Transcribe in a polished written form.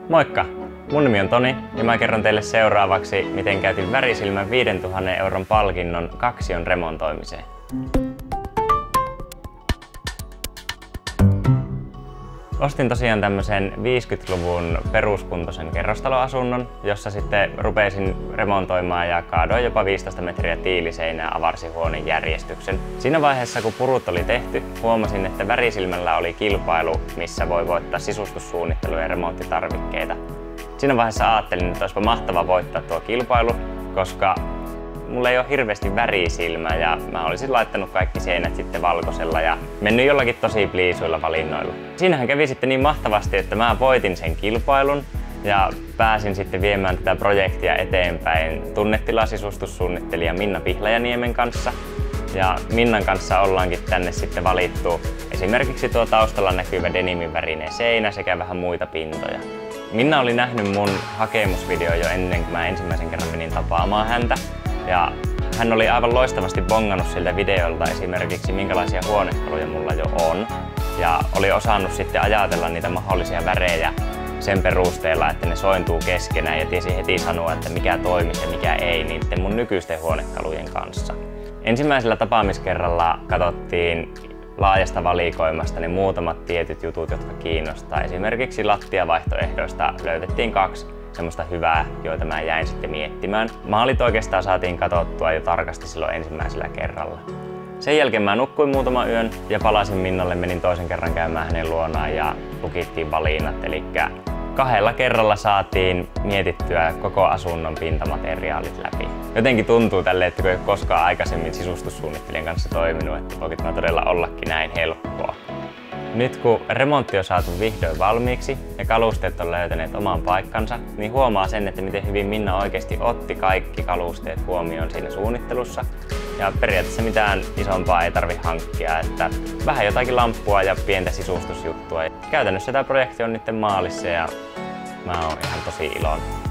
Moikka! Mun nimi on Toni ja mä kerron teille seuraavaksi, miten käytin Värisilmän 5000 euron palkinnon Kaksion remontoimiseen. Ostin tosiaan tämmöisen 50-luvun peruskuntoisen kerrostaloasunnon, jossa sitten rupesin remontoimaan ja kaadoin jopa 15 metriä tiiliseinää, avarsin huoneen järjestyksen. Siinä vaiheessa, kun purut oli tehty, huomasin, että Värisilmällä oli kilpailu, missä voi voittaa sisustussuunnittelu- ja remonttitarvikkeita. Siinä vaiheessa ajattelin, että olisipa mahtava voittaa tuo kilpailu, koska mulla ei ole hirveästi värisilmää ja mä olisin laittanut kaikki seinät sitten valkoisella ja mennyt jollakin tosi pliisuilla valinnoilla. Siinähän kävi sitten niin mahtavasti, että mä voitin sen kilpailun ja pääsin sitten viemään tätä projektia eteenpäin tunnetila-sisustussuunnittelija Minna Pihlajaniemen kanssa. Ja Minnan kanssa ollaankin tänne sitten valittu esimerkiksi tuo taustalla näkyvä denimin värinen seinä sekä vähän muita pintoja. Minna oli nähnyt mun hakemusvideo jo ennen kuin mä ensimmäisen kerran menin tapaamaan häntä. Ja hän oli aivan loistavasti bongannut siltä videolta esimerkiksi minkälaisia huonekaluja mulla jo on. Ja oli osannut sitten ajatella niitä mahdollisia värejä sen perusteella, että ne sointuu keskenään ja tiesi heti sanoa, että mikä toimisi ja mikä ei niiden mun nykyisten huonekalujen kanssa. Ensimmäisellä tapaamiskerralla katsottiin laajasta valikoimasta ne muutamat tietyt jutut, jotka kiinnostaa. Esimerkiksi lattiavaihtoehdoista löydettiin 2 semmoista hyvää, joita mä jäin sitten miettimään. Maalit oikeastaan saatiin katsottua jo tarkasti silloin ensimmäisellä kerralla. Sen jälkeen mä nukkuin muutaman yön ja palasin Minnalle, menin toisen kerran käymään hänen luonaan ja lukittiin valinnat. Eli 2 kerralla saatiin mietittyä koko asunnon pintamateriaalit läpi. Jotenkin tuntuu tälle, että kun ei ole koskaan aikaisemmin sisustussuunnittelijan kanssa toiminut, että voiko tämä todella ollakin näin helppoa. Nyt kun remontti on saatu vihdoin valmiiksi ja kalusteet on löytäneet oman paikkansa, niin huomaa sen, että miten hyvin Minna oikeasti otti kaikki kalusteet huomioon siinä suunnittelussa. Ja periaatteessa mitään isompaa ei tarvitse hankkia, että vähän jotakin lamppua ja pientä sisustusjuttua. Käytännössä tämä projekti on nyt maalissa ja mä oon ihan tosi iloinen.